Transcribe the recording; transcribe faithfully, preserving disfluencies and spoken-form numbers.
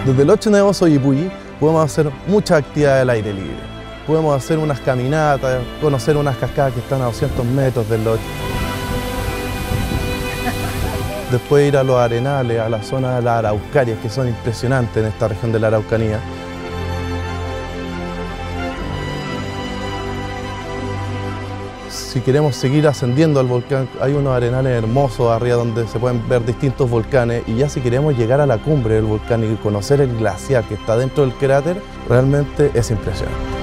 Desde el ocho Nevoso y Puyí podemos hacer muchas actividades al aire libre. Podemos hacer unas caminatas, conocer unas cascadas que están a doscientos metros del ocho. Después ir a los arenales, a la zona de las araucarias, que son impresionantes en esta región de la Araucanía. Si queremos seguir ascendiendo al volcán, hay unos arenales hermosos arriba donde se pueden ver distintos volcanes, y ya si queremos llegar a la cumbre del volcán y conocer el glaciar que está dentro del cráter, realmente es impresionante.